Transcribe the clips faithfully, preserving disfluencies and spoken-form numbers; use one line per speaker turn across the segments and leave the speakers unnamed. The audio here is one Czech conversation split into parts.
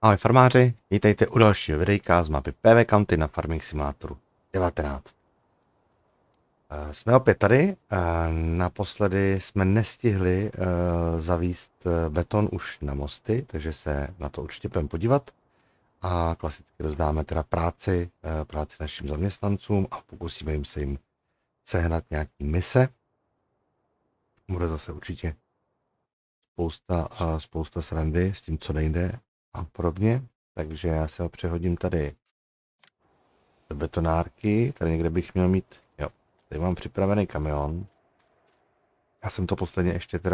Ahoj farmáři, vítejte u dalšího videjka z mapy P V County na Farming Simulatoru devatenáct. Jsme opět tady, naposledy jsme nestihli zavíst beton už na mosty, takže se na to určitě budeme podívat. A klasicky rozdáme teda práci, práci našim zaměstnancům a pokusíme jim se jim sehnat nějaký mise. Bude zase určitě spousta, spousta srandy s tím, co nejde a podobně. Takže já se ho přehodím tady do betonárky. Tady někde bych měl mít, jo, tady mám připravený kamion. Já jsem to posledně ještě teda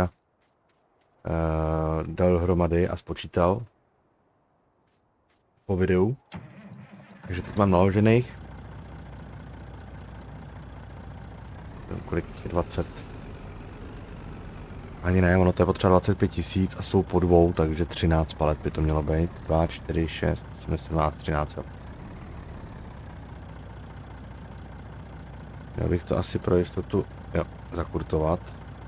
uh, dal hromady a spočítal po videu. Takže teď mám naložených. Kolik je dvacet? Ani ne, ono to je potřeba dvacet pět tisíc a jsou po dvou, takže třináct palet by to mělo být. dva, čtyři, šest, sedmnáct, třináct. Jo. Měl bych to asi pro jistotu, jo, zakurtovat.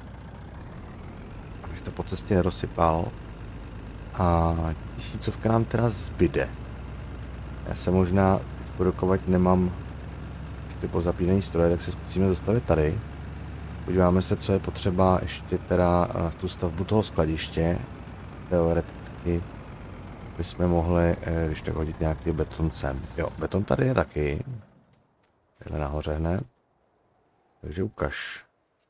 Abych to po cestě nerozsypal. A tisícovka nám teda zbyde. Já se možná teď podokovat nemám ještě pozapínaný stroje, tak se zkusíme zastavit tady. Podíváme se, co je potřeba ještě teda na tu stavbu toho skladiště. Teoreticky bychom mohli, když tak hodit nějaký beton sem. Jo, beton tady je taky. Tady nahoře hned. Takže ukaž.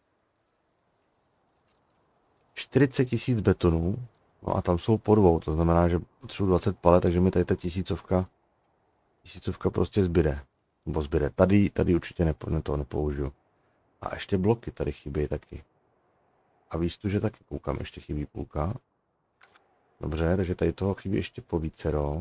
čtyřicet tisíc betonů. No a tam jsou po dvou, to znamená, že potřebuji dvacet palet, takže mi tady ta tisícovka, tisícovka prostě zbyde. Nebo zbyde. Tady, tady určitě nepo, ne, to nepoužiju. A ještě bloky tady chybí taky. A výstuže taky koukám, ještě chybí půlka. Dobře, takže tady toho chybí ještě po vícero.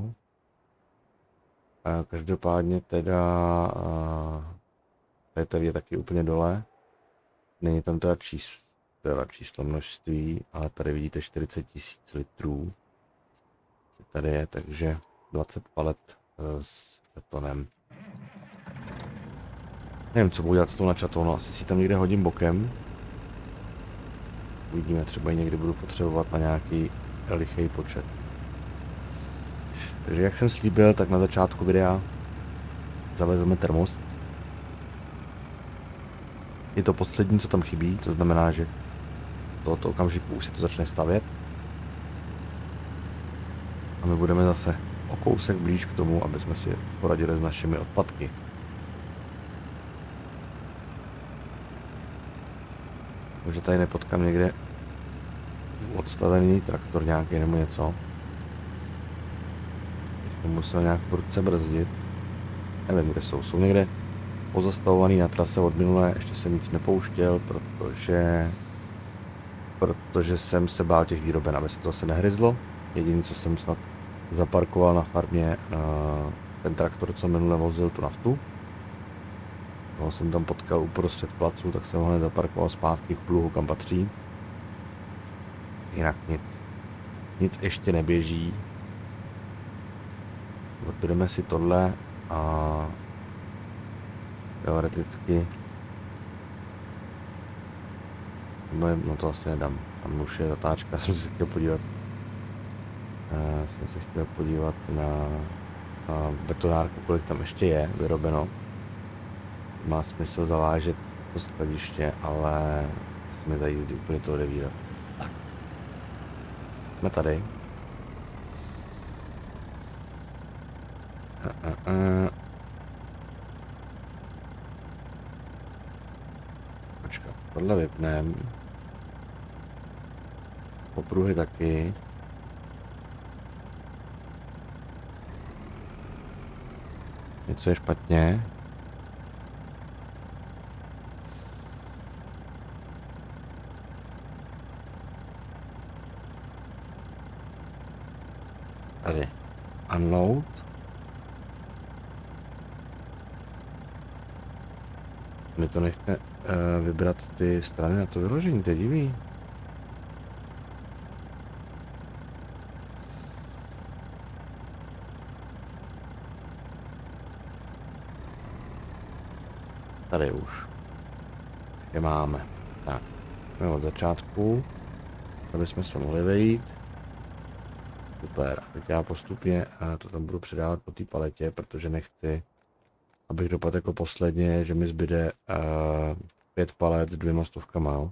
A každopádně teda... A tady, tady je taky úplně dole. Není tam teda číslo, teda číslo množství, ale tady vidíte čtyřicet tisíc litrů. Tady je, takže dvacet palet s betonem. Nevím, co budu dělat s tou načatou, no asi si tam někde hodím bokem. Uvidíme, třeba ji někdy budu potřebovat na nějaký lichý počet. Takže jak jsem slíbil, tak na začátku videa zavezeme termost. Je to poslední, co tam chybí, to znamená, že v tohoto okamžiku už se to začne stavět. A my budeme zase o kousek blíž k tomu, aby jsme si poradili s našimi odpadky. Takže tady nepotkám někde odstavený traktor nějaký nebo něco. Teď musel nějak prudce brzdit. Nevím, kde jsou. Jsou někde pozastavovaný na trase od minulé. Ještě jsem nic nepouštěl, protože protože jsem se bál těch výroben, aby se to zase nehryzlo. Jediné, co jsem snad zaparkoval na farmě, ten traktor, co minule vozil tu naftu. Toho jsem tam potkal uprostřed placu, tak jsem ho hned zaparkoval zpátky k pluhu, kam patří. Jinak nic. Nic ještě neběží. Odbydeme si tohle a teoreticky no to asi nedám. Tam už je zatáčka, jsem se chtěl podívat. Uh, jsem se chtěl podívat na, na betonárku, kolik tam ještě je vyrobeno. Má smysl zavážet to skladiště, ale jsme tady úplně to odevírat. Tak. Jsme tady. Uh, uh, uh. Počkat, tohle vypnem. Popruhy taky. Něco je špatně. Tady. Unload. Mi to nechte uh, vybrat ty strany na to vyložení, to je divný. Tady už. Je máme. Tak. Jsme od začátku. Aby jsme se mohli vejít. Super. A teď já postupně to tam budu předávat po té paletě, protože nechci, abych dopadl jako posledně, že mi zbyde uh, pět palet s dvěma stovkama. Jo?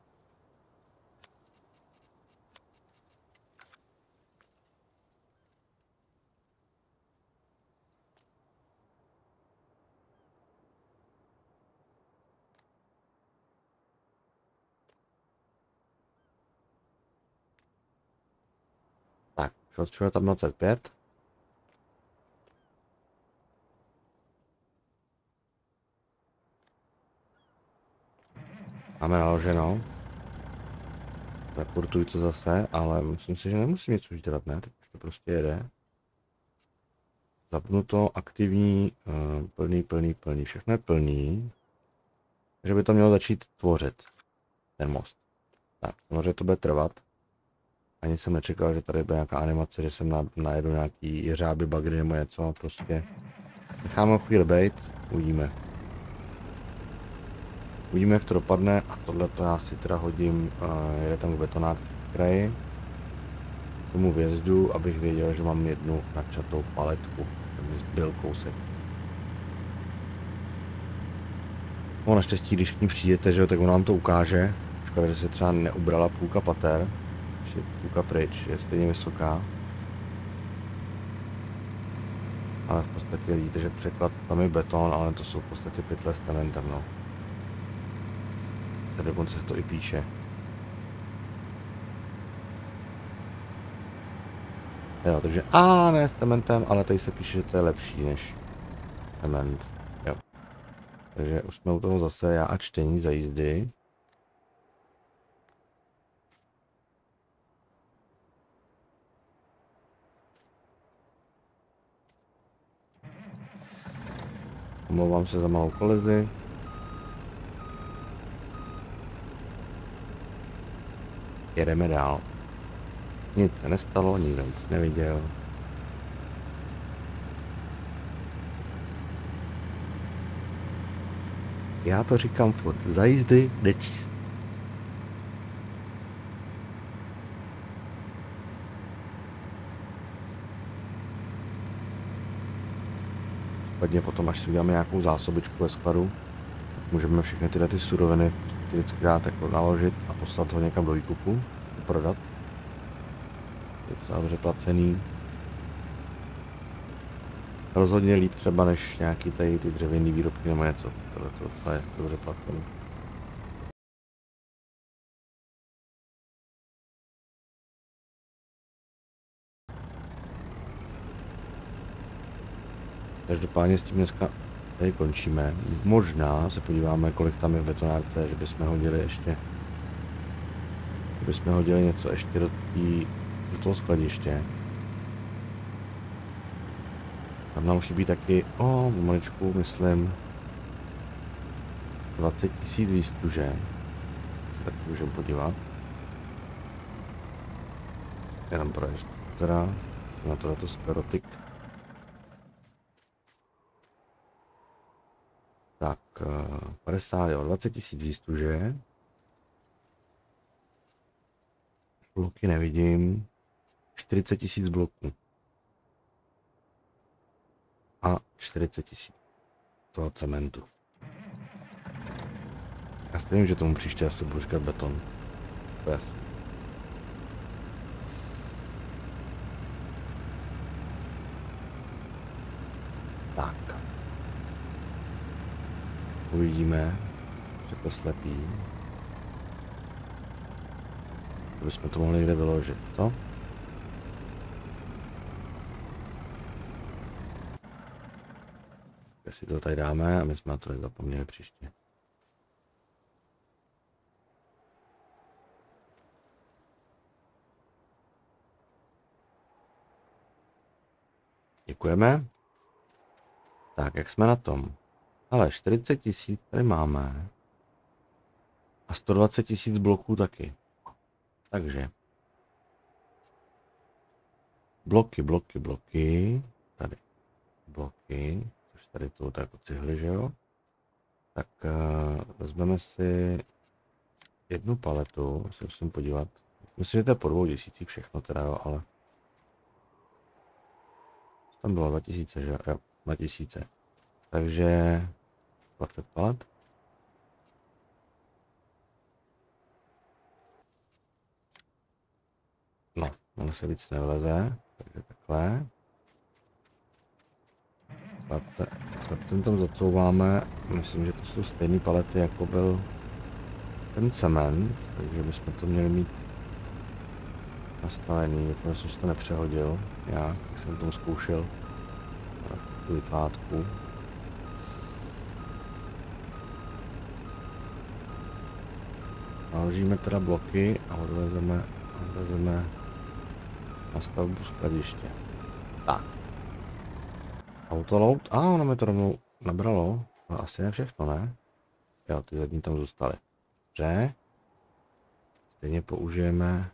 Tak, potřebuje tam dvacet pět. Máme naloženo. Reportuji to zase, ale myslím si, že nemusím nic už dělat, ne? Teď to prostě jede. Zapnuto, aktivní, uh, plný, plný, plný, všechno je plný. Takže by to mělo začít tvořit, ten most. Tak, samozřejmě to bude trvat. Ani jsem nečekal, že tady bude nějaká animace, že jsem na, najedu nějaký jeřáby, bagry nebo něco, prostě necháme chvíli bejt, uvidíme. Uvidíme, jak to dopadne a tohle to já si teda hodím, uh, jede tam k betonárce v kraji. K tomu vjezdu, abych věděl, že mám jednu načatou paletku. Tam mi zbyl kousek. No naštěstí, když k ní přijdete, že jo, tak on vám to ukáže. Škoda, že se třeba neubrala půlka pater. Ještě půlka pryč, je stejně vysoká. Ale v podstatě vidíte, že překlad tam je beton, ale to jsou v podstatě pytle s cementem, no. Tady dokonce se to i píše. Jo, takže a ne s cementem, ale tady se píše, že to je lepší než cement. Jo. Takže už jsme u toho zase, já a čtení za jízdy. Omlouvám se za malou kolizi. Jedeme dál. Nic se nestalo, nikdo nic neviděl. Já to říkám furt, za jízdy nečíst. Případně potom, až si uděláme nějakou zásobičku ve skladu, můžeme všechny tyhle ty suroviny vždycky dát jako naložit a poslat ho někam do výkupu, prodat. Je to dobře placený. Rozhodně líp třeba než nějaký tady ty dřevěný výrobky nebo něco. Tohle to je dobře placený. Každopádně s tím dneska tady končíme. Možná se podíváme, kolik tam je v betonárce, že bychom hodili ještě že bychom hodili něco ještě do, tý, do toho skladiště. Tam nám chybí taky, o, pomaličku, myslím, dvacet tisíc výstuže. Se taky můžeme podívat. Jenom pro jistotu teda, na tohleto sklerotik. Tak, padesát, jo, dvacet tisíc výstuže. Bloky nevidím. čtyřicet tisíc bloků. A čtyřicet tisíc toho cementu. Já si vím, že tomu příště asi budu říkat beton. To je. Tak. Uvidíme, že to slepí. Kdybychom to mohli někde vyložit, to? Si to tady dáme a my jsme na to nezapomněli příště. Děkujeme. Tak, jak jsme na tom? Ale čtyřicet tisíc tady máme. A sto dvacet tisíc bloků taky. Takže. Bloky, bloky, bloky. Tady. Bloky. Což tady to tak jako cihly, že jo? Tak uh, vezmeme si jednu paletu. Se musím podívat. Myslím, že to je po dvou tisících všechno teda, jo, ale tam bylo dva tisíce, že jo, dva tisíce. Takže dvacet palet. No, ono se víc nevleze, takže takhle. Chlapcem tam zacouváme, myslím, že to jsou stejné palety, jako byl ten cement, takže bychom to měli mít nastavený, jako jsem to nepřehodil, já jsem tomu zkoušel tu vykládku. Naložíme teda bloky a odvezeme, odvezeme na stavbu skladiště. Tak. Autoload, a ono mi to rovnou nabralo, ale asi ne všechno, ne? Jo, ty zadní tam zůstaly. Dobře. Stejně použijeme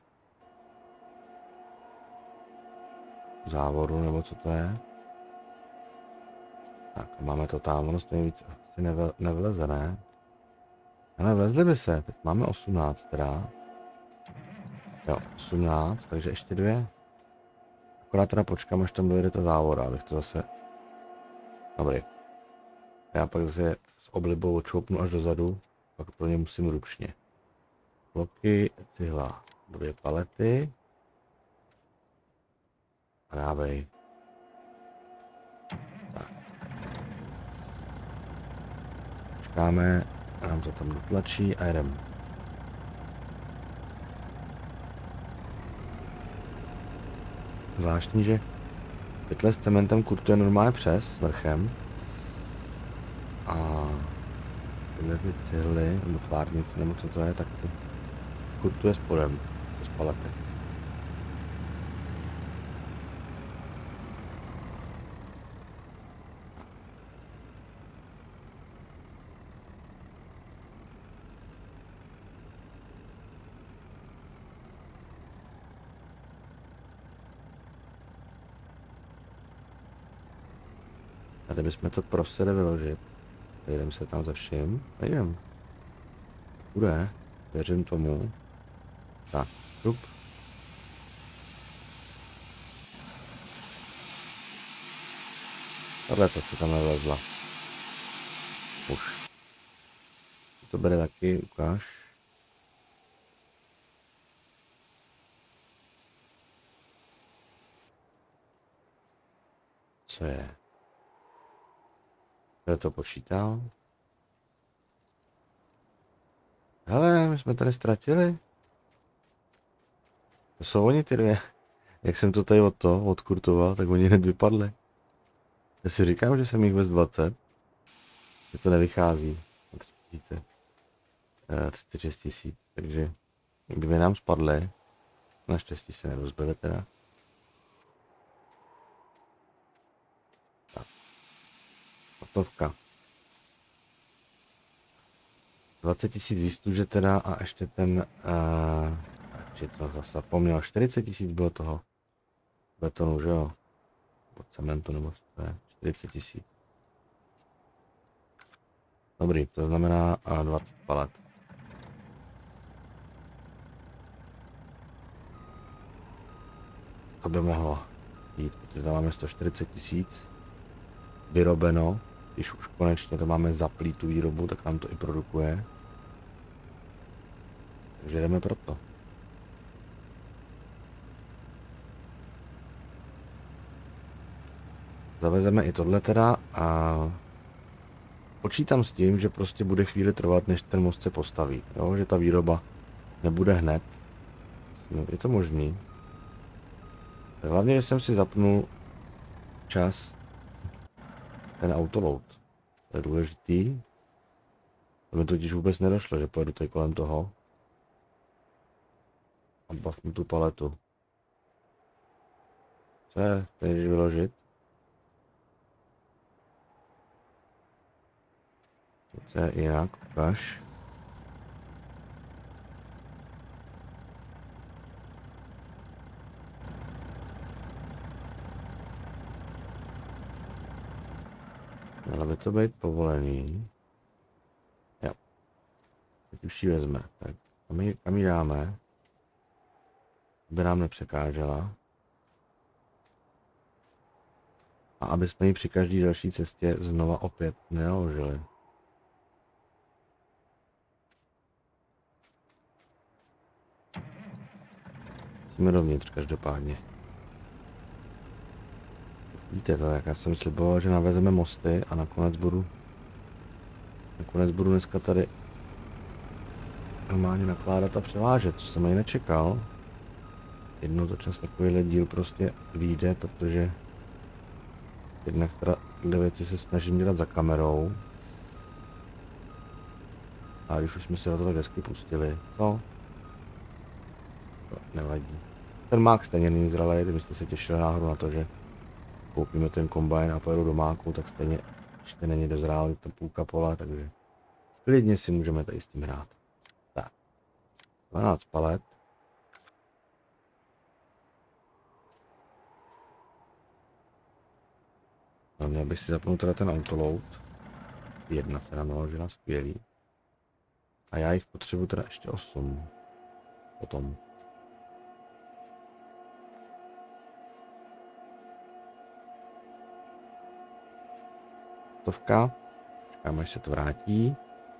závodu, nebo co to je. Tak, máme to tam, ono stejně víc asi nevleze, ne? Ale vlezli by se, teď máme osmnáct teda. Jo, osmnáct, takže ještě dvě. Akorát teda počkám, až tam dojde ta závoda, abych to zase... Dobrý. Já pak zase s oblibou odšoupnu až dozadu, pak pro ně musím ručně. Bloky, cihla, dvě palety. A dávej. Tak. Počkáme, a nám to tam dotlačí a jedem. Zvláštní, že pytle s cementem kurtuje normálně přes vrchem. A tyhle ty cihly, nebo tvárnice, nebo co to je, tak ty kurtuje spodem, z palety. Tady bychom to prosili vyložit. Jdem se tam ze vším. Jdem. Bude. Věřím tomu. Tak, šup. Tohle to se tam nevlezla. Už. To bere taky, ukáž. Co je? Kdo to počítal? Hele, my jsme tady ztratili. To jsou oni ty dvě. Jak jsem to tady od to odkurtoval, tak oni hned vypadli. Já si říkám, že jsem jich vez dvacet. Že to nevychází. Vidíte. třicet šest tisíc. Takže kdyby nám spadly, naštěstí se nerozbili teda. Hotovka. dvacet tisíc výstuže teda a ještě ten, uh, či co zase zapomněl, čtyřicet tisíc bylo toho betonu, že jo? Od cementu nebo co to je, čtyřicet tisíc. Dobrý, to znamená uh, dvacet palet. To by mohlo jít, protože tam máme sto čtyřicet tisíc vyrobeno. Když už konečně to máme zaplý tu výrobu, tak nám to i produkuje. Takže jdeme pro to. Zavezeme i tohle teda a počítám s tím, že prostě bude chvíli trvat, než ten most se postaví. Jo? Že ta výroba nebude hned. No, je to možný. Tak hlavně, že jsem si zapnul čas ten autoload. To je důležitý. To mi totiž vůbec nedošlo, že pojedu tady kolem toho. A bavnu tu paletu. Co je? Chceš vyložit? Co je jinak? Ukaž. Mělo by to být povolený. Jo. Teď už ji vezme. Tak, kam ji, kam ji dáme? By nám nepřekážela. A aby jsme ji při každé další cestě znova opět nenaložili. Jsme dovnitř každopádně. Víte to, jak já jsem sliboval, že navezeme mosty a nakonec budu nakonec budu dneska tady normálně nakládat a převážet, co jsem ani nečekal. Jednou za čas takovýhle díl prostě vyjde, protože jednak teda tyhle věci se snažím dělat za kamerou. A když už jsme se do toho hezky pustili, to, to nevadí. Ten mák stejně není zralej, kdybyste se těšili náhodou na to, že koupíme ten kombajn a pojedu do máku, tak stejně ještě není dozrálý ta půlka pole, takže klidně si můžeme tady s tím hrát. Tak, dvanáct palet. No, měl bych si zapnout teda ten autoload. Jedna se nám naložila, skvělý. A já jich potřebuji teda ještě osm. Potom. Stovka. Čekáme, až se to vrátí.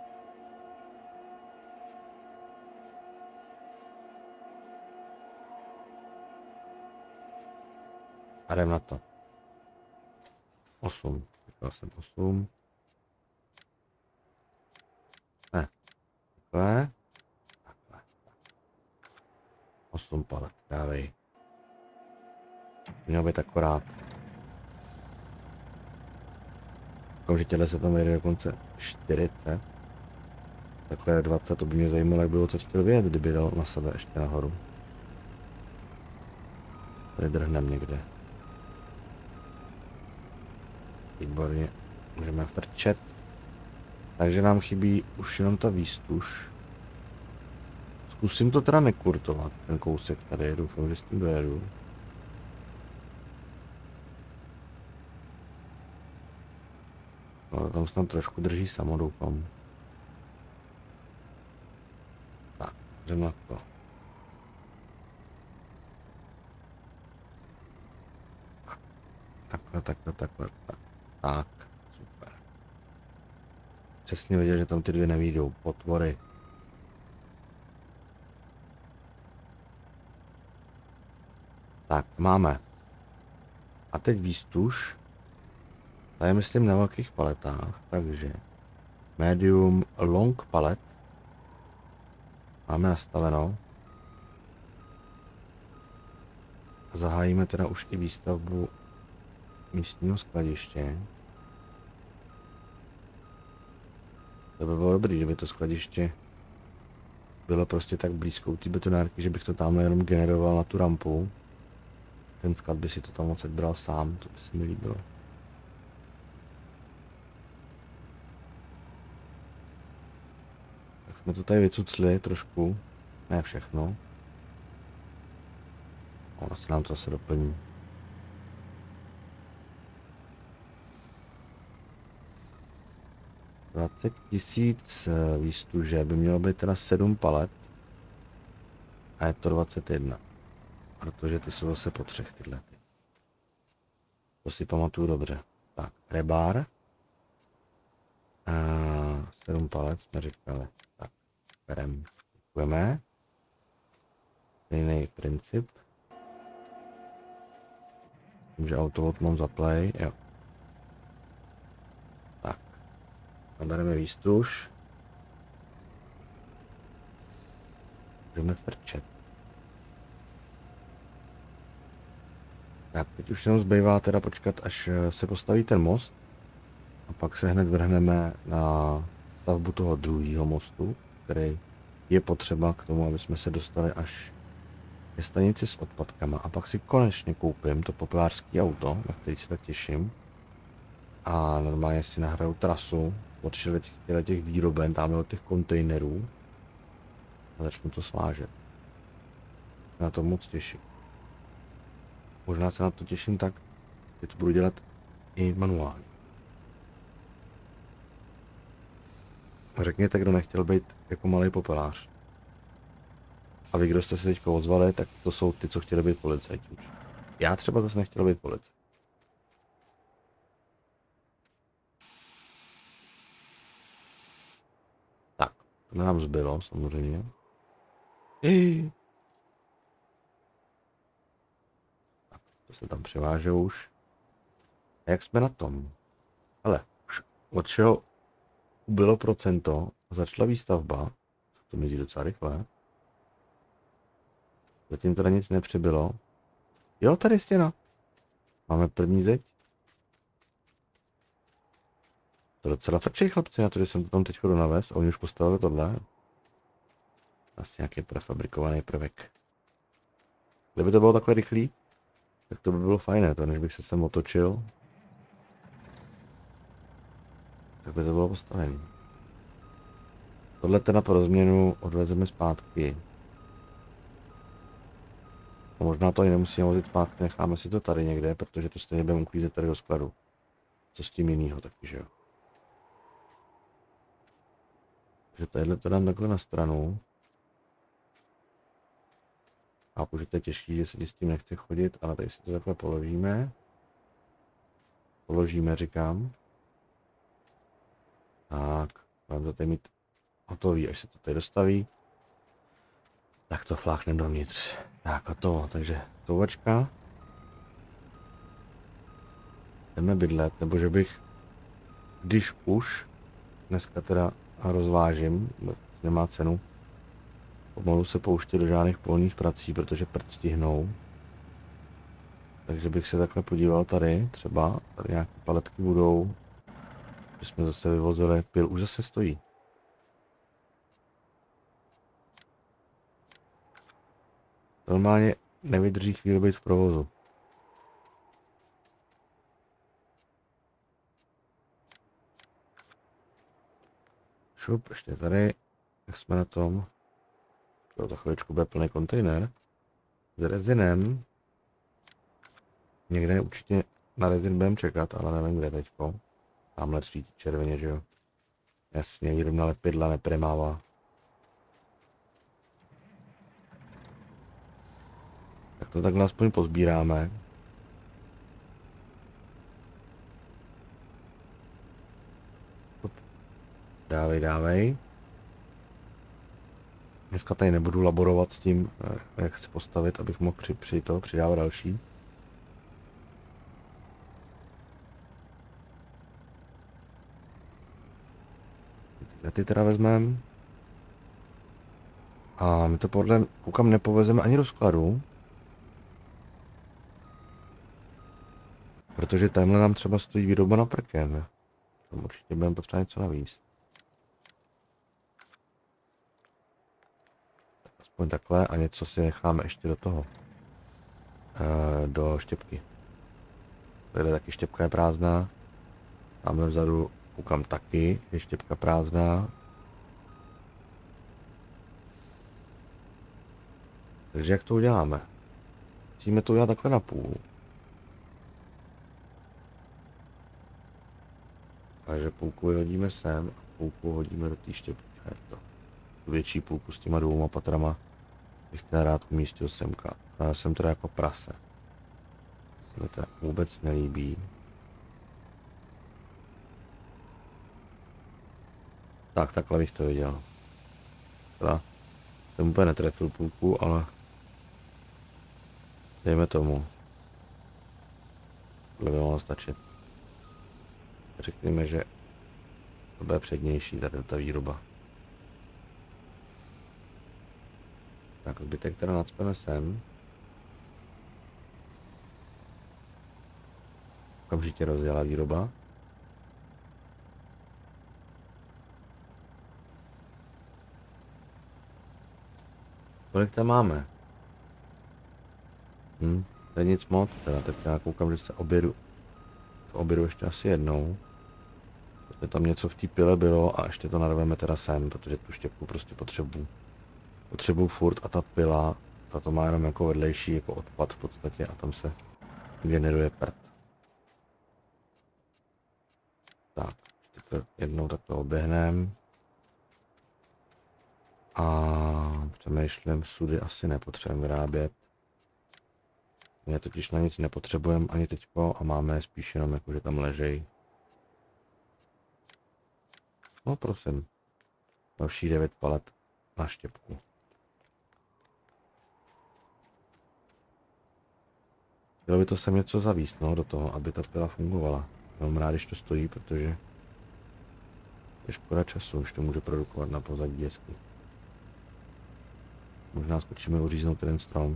A jdem na to. osm. Říkal jsem osm. Ne. Takhle. Takhle. osm palet. Dávej. Měl být akorát. Okamžitě se tam jde dokonce čtyřicet. Takhle dvacet, to by mě zajímalo, jak bylo, co chtěl vědět, kdyby dal na sebe ještě nahoru. Tady drhnem někde. Výborně, můžeme frčet. Takže nám chybí už jenom ta výstuž. Zkusím to teda nekurtovat, ten kousek tady, doufám, že s tím dojedu. No, tam se tam trošku drží samo, doufám. Tak, jdem na to. Takhle, takhle, takhle, tak. Tak, super. Přesně viděl, že tam ty dvě nevídou, potvory. Tak, máme. A teď výstuž. Ta je myslím na velkých paletách, takže medium long palet. Máme nastaveno. Zahájíme teda už i výstavbu místního skladiště. To by bylo dobrý, kdyby to skladiště bylo prostě tak blízko u té betonárky, že bych to tamhle jenom generoval na tu rampu. Ten sklad by si to tam moc bral sám, to by se mi líbilo. Tak jsme to tady vycucli trošku, ne všechno. Ono se nám to zase doplní. dvacet tisíc výstuže by mělo být teda sedm palet. A je to dvacet jedna. Protože ty jsou zase po třech tyhle. To si pamatuju dobře. Tak, rebár. A sedm palet jsme říkali. Tak, berem. Děkujeme. Stejný princip. Tím, že autoload mám za play, jo. Tak. Nabereme výstuž. Můžeme frčet. Tak, teď už jenom zbývá teda počkat, až se postaví ten most. A pak se hned vrhneme na stavbu toho druhého mostu, který je potřeba k tomu, aby jsme se dostali až ke stanici s odpadkama. A pak si konečně koupím to populářské auto, na který se tak těším. A normálně si nahraju trasu od těch, těch výroben, tamhle od těch kontejnerů. A začnu to svážet. Na to moc těším. Možná se na to těším tak, že to budu dělat i manuálně. Řekněte, kdo nechtěl být jako malý popelář. A vy, kdo jste se teď ozvali, tak to jsou ty, co chtěli být policajti. Já třeba zase nechtěl být policajt. To nám zbylo, samozřejmě. I. Tak, to se tam převáže už. A jak jsme na tom? Ale už od čeho bylo procento, začala výstavba. To mi jde docela rychle. Zatím teda nic nepřibylo. Jo, tady stěna. Máme první zeď. To docela frčej, chlapci, na to, že jsem to tam teď chodu navést a oni už postavili tohle. Asi nějaký prefabrikovaný prvek. Kdyby to bylo takhle rychlý, tak to by bylo fajné, to než bych se sem otočil. Tak by to bylo postavené. Tohle teda pro změnu odvezeme zpátky. A možná to i nemusíme vozit zpátky, necháme si to tady někde, protože to stejně budeme uklízet tady do skladu. Co s tím jinýho taky, že jo. Takže tadyhle to dám takhle na stranu. Chápu, že to je těžký, že se s tím nechce chodit, ale tady si to takhle položíme. Položíme, říkám. Tak, budeme to tady mít hotový, až se to tady dostaví. Tak to flákne dovnitř. Tak a to, takže touvačka. Jdeme bydlet, nebo že bych, když už, dneska teda rozvážím, nemá cenu, pomalu se pouštět do žádných polních prací, protože prd stihnou. Takže bych se takhle podíval tady, třeba, tady nějaké paletky budou, že jsme zase vyvozili, pil už zase stojí. Normálně nevydrží chvíli být v provozu. Šup, ještě tady, jak jsme na tom. Jo, za chviličku bude plný kontejner. S rezinem. Někde určitě na rezin budeme čekat, ale nevím kde teďko. Tamhle svítí červeně, že jo. Jasně, výrobná lepidla nepremává. Tak to takhle aspoň pozbíráme. Dávej, dávej. Dneska tady nebudu laborovat s tím, jak se postavit, abych mohl při, při to přidávat další. Tyhle ty teda vezmeme. A my to podle, koukám, nepovezeme ani do skladu. Protože tamhle nám třeba stojí výroba na prken. Tam určitě budeme potřebovat něco navíc. Tak aspoň takhle a něco si necháme ještě do toho. E, do štěpky. Tady taky štěpka je prázdná. Tamhle vzadu koukám taky, je štěpka prázdná. Takže jak to uděláme? Musíme to udělat takhle na půl. Takže půlku vyhodíme sem a půlku hodíme do té štěpky. To. Tu větší půlku s těma dvouma patrama bych teda rád umístil semka. Já jsem teda jako prase. Se mi to vůbec nelíbí. Tak, takhle bych to viděl. Teda jsem úplně netrefil půlku, ale dejme tomu. Tohle by mohlo stačit. Řekněme, že to bude přednější tady ta výroba. Tak zbytek teda nacpeme sem. Okamžitě rozjela výroba. Kolik tam máme? Hm, to je nic moc, teda tak já koukám, že se obědu, to obědu ještě asi jednou. Protože tam něco v té pile bylo a ještě to narveme teda sem, protože tu štěpku prostě potřebuji. Potřebuji furt a ta pila, ta to má jenom jako vedlejší, jako odpad v podstatě a tam se generuje prd. Tak, ještě to jednou takto oběhneme. A přemýšlím, sudy asi nepotřebujeme vyrábět. My totiž na nic nepotřebujeme ani teďko a máme je spíš jenom jako, že tam ležej. No prosím. Další devět palet na štěpku. Chtělo by to sem něco zavíst, no, do toho, aby ta pila fungovala. Mám rád, když to stojí, protože je škoda času, už to může produkovat na pozadí jesky. Možná skočíme uříznout ten strom.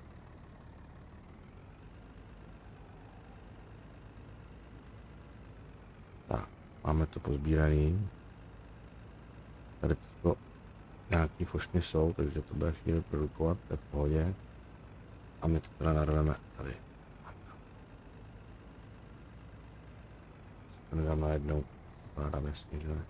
Tak, máme to pozbíraný. Tady to nějaký fošny jsou, takže to bude chvíli produkovat, to je v pohodě. A my to teda narveme tady. To nedám najednou, vypadám jasně, že ne?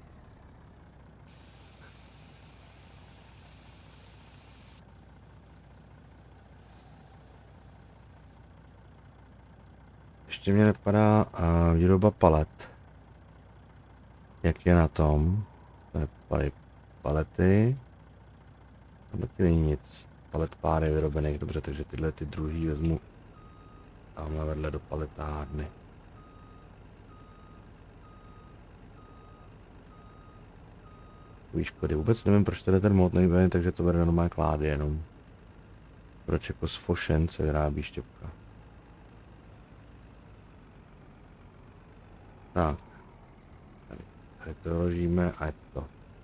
Ještě mě nepadá uh, výroba palet. Jak je na tom? Tady palety. Tam taky není nic. Palet pár je vyrobených, dobře, takže tyhle ty druhý vezmu tamhle vedle do paletárny. Škody. Vůbec nevím, proč tady ten mod nejde, takže to bude normálně klády jenom. Proč jako z fošen se vyrábí štěpka. Tak. Tady, tady to vložíme a je to.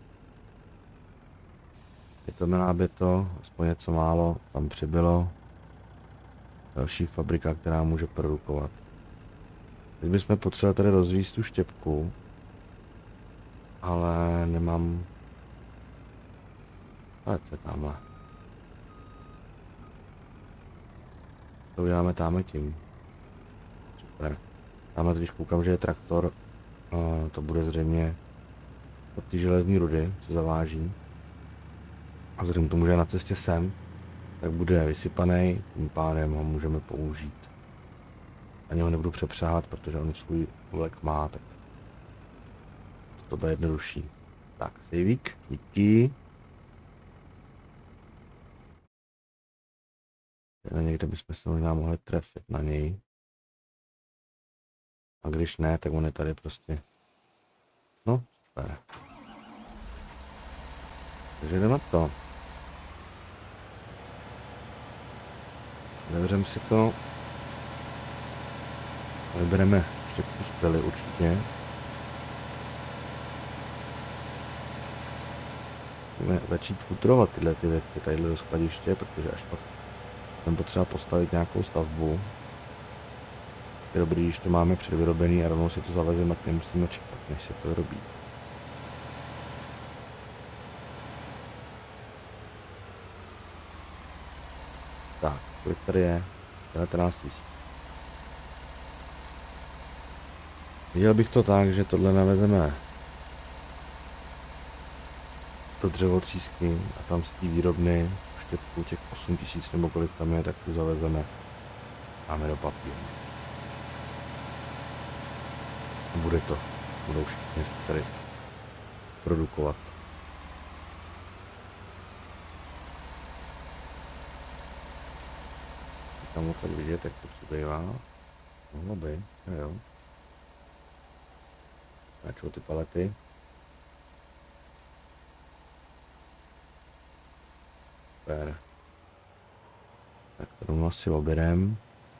Je to nábyto, aspoň něco málo tam přibylo. Další fabrika, která může produkovat. Teď bychom potřebovali tady rozvíjet tu štěpku. Ale nemám... Ale co je tamhle? To uděláme tamhle tím. Super. Tamhle když koukám, že je traktor, uh, to bude zřejmě od té železní rudy, co zaváží. A vzhledem k tomu, že je na cestě sem, tak bude vysypaný, tím pádem ho můžeme použít. Ani ho nebudu přepřáhat, protože on svůj vlek má, tak to bude jednodušší. Tak, saveík, díky. Někde bychom se možná mohli trefit na něj. A když ne, tak on je tady prostě. No, super. Takže jdeme na to. Zavřeme si to. Vybereme ještě kus pily určitě. Můžeme začít futrovat tyhle ty věci, tadyhle do skladiště, protože až pak budeme potřeba postavit nějakou stavbu. Je dobrý, když to máme předvyrobený a rovnou si to zavezeme, tak nemusíme čekat, než se to vyrobí. Tak, kolik tady je? devatenáct tisíc. Viděl bych to tak, že tohle navezeme do dřevotřísky a tam z té výrobny štěpku těch osm tisíc nebo kolik tam je, tak tu zavezeme. Dáme do papíru. A bude to. Budou všichni tady produkovat. Tam moc tak vidět, jak to přibývá. Mohlo by, jo jo. Načou ty palety. Super. Tak to rovnou asi oberem.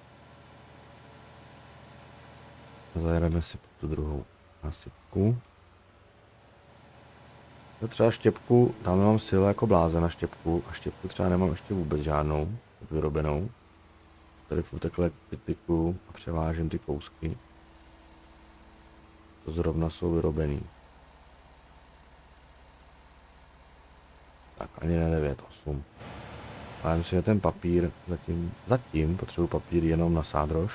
Zajedeme si po tu druhou nasypku. To třeba štěpku, tam mám silu jako bláze na štěpku a štěpku třeba nemám ještě vůbec žádnou vyrobenou. Tady furt takhle pytikuju a převážím ty kousky. To zrovna jsou vyrobený. Tak ani ne devět, osm. Ale myslím, že ten papír zatím, zatím potřebuji papír jenom na sádrož.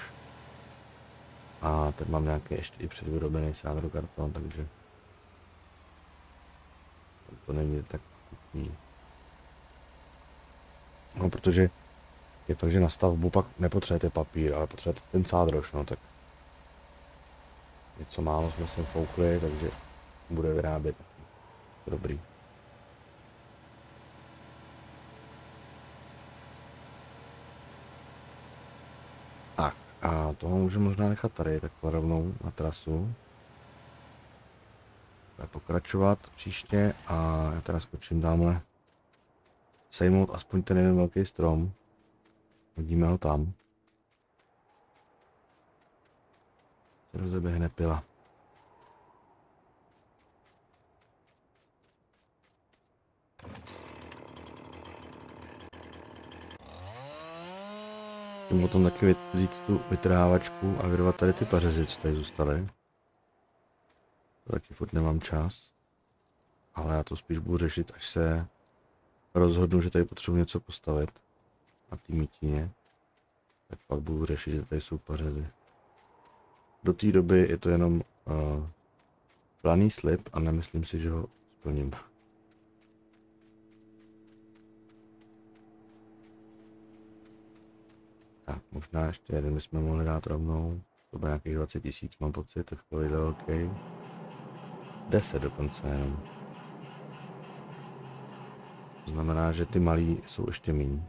A teď mám nějaký ještě i předvyrobený sádrokarton, takže to není tak chutný. No, protože je fakt, že na stavbu pak nepotřebujete papír, ale potřebujete ten sádrož, no tak něco málo jsme se foukli, takže bude vyrábět dobrý. Tak a toho můžu možná nechat tady takhle rovnou na trasu. bude pokračovat příště a já teda skočím tamhle sejmout aspoň ten jeden velký strom. Hodíme ho tam. Se rozeběhne pila. Musím potom taky vzít tu vytrhávačku a vyrvat tady ty pařezy, co tady zůstaly. To taky furt nemám čas. Ale já to spíš budu řešit, až se rozhodnu, že tady potřebuji něco postavit na té mítině. Tak pak budu řešit, že tady jsou pařezy. Do té doby je to jenom uh, planý slib a nemyslím si, že ho splním. Tak, možná ještě jeden bychom mohli dát rovnou. To bude nějakých dvacet tisíc, mám pocit, tak to jde OK. deset dokonce jenom. To znamená, že ty malí jsou ještě méně.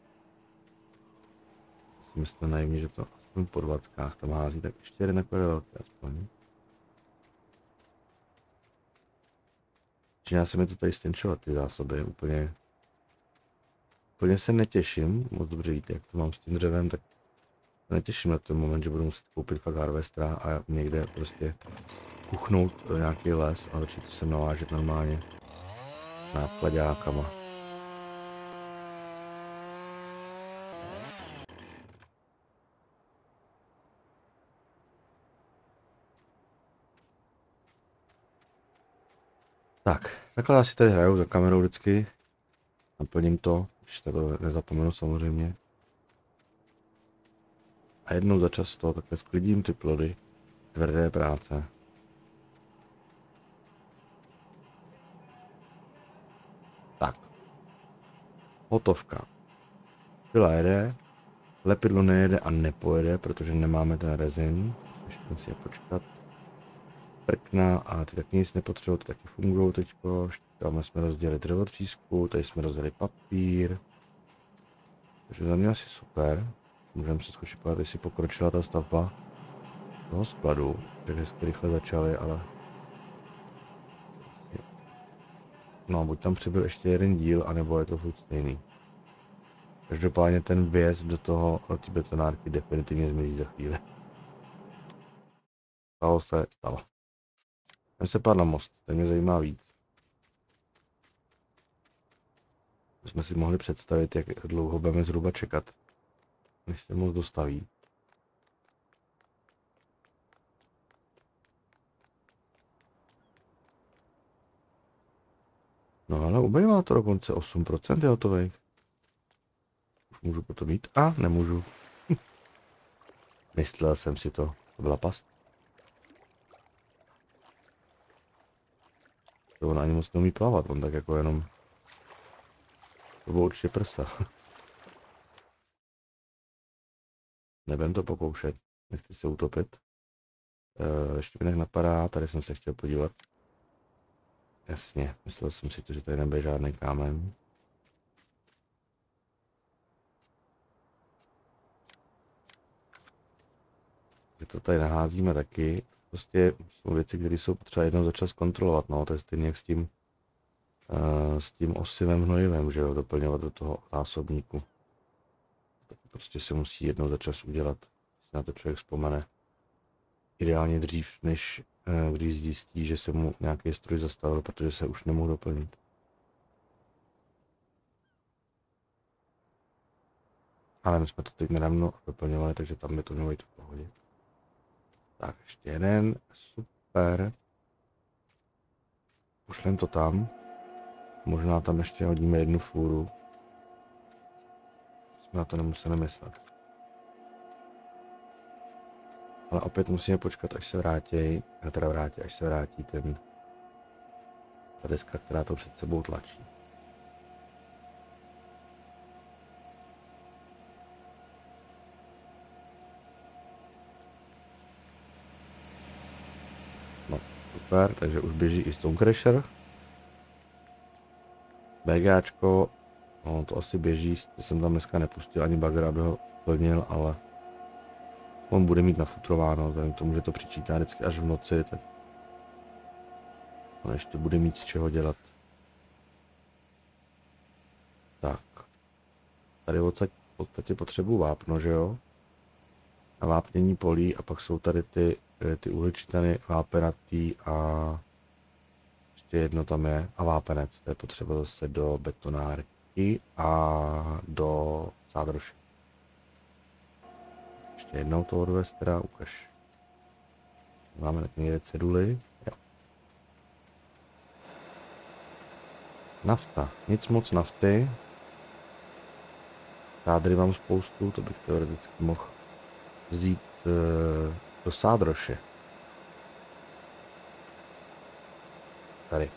Si myslím naivně, že to aspoň po dvackách tam hází, tak ještě jeden takový velký aspoň. Začíná se mi to tady stenčovat ty zásoby, úplně Úplně se netěším, moc dobře víte, jak to mám s tím dřevem, tak netěším na ten moment, že budu muset koupit fakt harvestra a někde prostě kuchnout nějaký les a začít se navážet normálně nákladákama. Tak, takhle já si tady hraju za kamerou vždycky. Naplním to, když to nezapomenu samozřejmě. A jednou za čas to takhle sklidím ty plody tvrdé práce. Tak. Hotovka. Pila jede, lepidlo nejede a nepojede, protože nemáme ten rezin. Ještě musíme počkat. Prkna a ty taky nic nepotřebují, ty taky fungují teďko. Tam jsme rozdělili dřevotřísku, tady jsme rozdělili papír. Takže za mě asi super. Můžeme se zkusit podívat, jestli pokročila ta stavba toho skladu. Tak hezky rychle začali, ale... No, buď tam přibyl ještě jeden díl, anebo je to furt stejný. Každopádně ten vjezd do toho, do té betonárky definitivně zmizí za chvíli. Stalo se, stalo. Jdeme se pát na most, ten mě zajímá víc. Jsme si mohli představit, jak dlouho budeme zhruba čekat, než se most dostaví. No ale ubývá to dokonce osm procent je hotový. Už můžu potom jít? A nemůžu. Myslel jsem si to, to byla past. To on ani moc neumí plavat, on tak jako jenom... To bylo určitě prsa. Nebudem to pokoušet, nechci se utopit. E, ještě mi napadá, tady jsem se chtěl podívat. Jasně, myslel jsem si to, že tady nebude žádný kámen. Že to tady naházíme taky. Prostě jsou věci, které jsou potřeba jednou za čas kontrolovat, no, to je stejně jak s tím, uh, s tím osivem hnojivem, že jo, doplňovat do toho zásobníku. To prostě se musí jednou za čas udělat, když na to člověk vzpomene. Ideálně dřív, než uh, když zjistí, že se mu nějaký stroj zastavil, protože se už nemohl doplnit. Ale my jsme to teď nedávno doplňovali, takže tam by to mělo jít v pohodě. Tak, ještě jeden, super. Pošlem to tam. Možná tam ještě hodíme jednu fůru. Jsme na to nemuseli myslet. Ale opět musíme počkat, až se vrátí, teda vrátí, až se vrátí ten, ta deska, která to před sebou tlačí. No, super, takže už běží i Stone Crusher. BGAčko, no to asi běží, jsem tam dneska nepustil ani bagger, aby ho plnil, ale on bude mít nafutrováno, vzhledem k tomu, že to přičítá vždycky až v noci, tak On ještě bude mít z čeho dělat. Tak. Tady odsaď v podstatě potřebuji vápno, že jo? Na vápnění polí a pak jsou tady ty, ty uhličitany vápenatý a ještě jedno tam je a vápenec. To je potřeba zase do betonárky a do sádroše. Ještě jednou to odvést teda, ukaž. Máme tak někde ceduly. Jo. Nafta. Nic moc nafty. Sádry mám spoustu, to bych teoreticky mohl vzít e, do sádroše. Tady.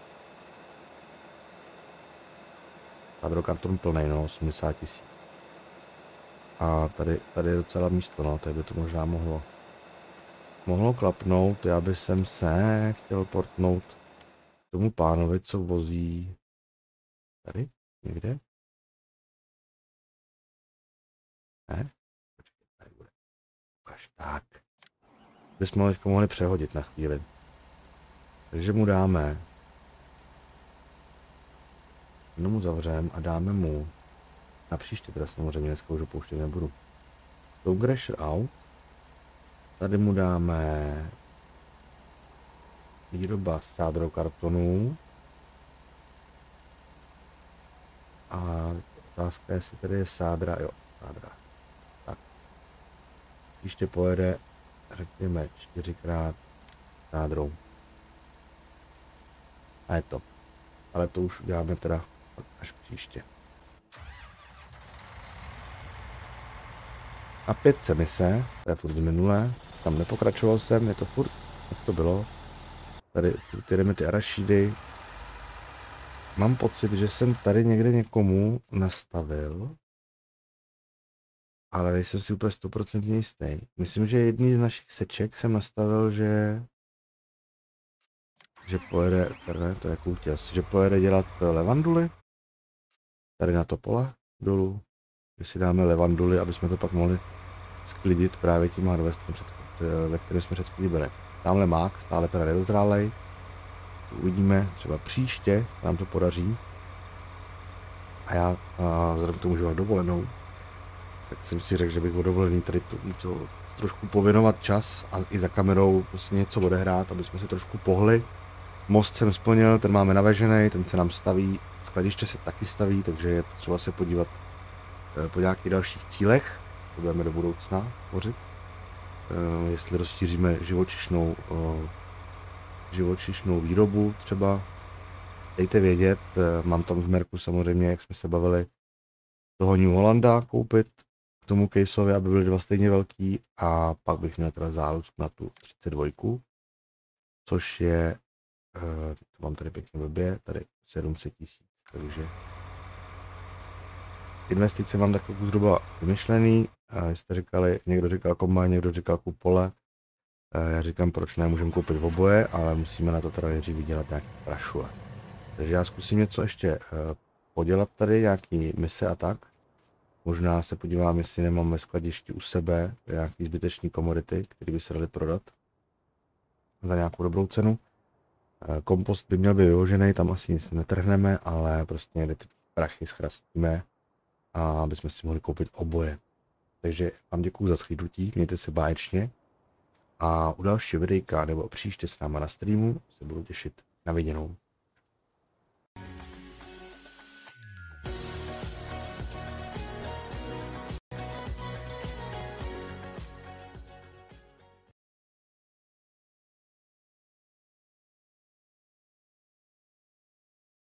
Sádrokarton plnej, no, osmdesát tisíc. A tady, tady je docela místo, no, tady by to možná mohlo. Mohlo klapnout, já bych sem se chtěl portnout tomu pánovi, co vozí. Tady? Někde? Ne? Počkej, tady bude. Ukaž, tak. Bychom ho mohli přehodit na chvíli. Takže mu dáme. Jenom mu zavřem a dáme mu. Na příště teda samozřejmě dneska už opouštět nebudu. Stone Crusher out. Tady mu dáme výroba sádrokartonů. A otázka, jestli tady je sádra, jo, sádra. Tak. Ještě pojede, řekněme, čtyřikrát sádrou. A je to. Ale to už uděláme teda až příště. A pět se mise, to je furt minulé, tam nepokračoval jsem, je to furt, jak to bylo. Tady jdeme ty arašídy. Mám pocit, že jsem tady někde někomu nastavil, ale nejsem si úplně sto procent jistý. Myslím, že jedný z našich seček jsem nastavil, že že pojede, tady to je koutěs, že pojede dělat levanduly. Tady na to pole dolů, že si dáme levanduly, aby jsme to pak mohli sklidit právě tím harvestem, ve kterém jsme před chvílí byli. Tamhle mák, stále teda nedozrálej. Uvidíme, třeba příště se nám to podaří. A já a vzhledem k tomu, že mám dovolenou, tak jsem si řekl, že bych o dovolený tady to, to trošku pověnovat čas a i za kamerou prostě něco odehrát, aby jsme se trošku pohli. Most jsem splnil, ten máme navežený, ten se nám staví, skladiště se taky staví, takže je potřeba se podívat po nějakých dalších cílech, to budeme do budoucna tvořit. Jestli rozšíříme živočišnou, živočišnou výrobu třeba, dejte vědět, mám tam v Merku samozřejmě, jak jsme se bavili, toho New Hollanda koupit k tomu caseovi, aby byly dva stejně velký a pak bych měl teda zálusk na tu třicet dva, což je, to mám tady pěkně blbě, tady sedm set tisíc, takže investice mám takovou zhruba vymyšlený, a jste říkali, někdo říkal kombajn, někdo říkal kupole, já říkám, proč ne, můžeme koupit v oboje, ale musíme na to teda nejdřív vydělat nějaký prašule. Takže já zkusím něco ještě podělat tady, nějaký mise a tak. Možná se podívám, jestli nemám ve skladišti u sebe nějaký zbytečný komodity, které by se daly prodat za nějakou dobrou cenu. Kompost by měl být vyložený, tam asi nic netrhneme, ale prostě někde ty prachy schrastíme, a aby jsme si mohli koupit oboje. Takže vám děkuju za shlédnutí, mějte se báječně a u dalšího videjka nebo příště s náma na streamu se budu těšit na viděnou.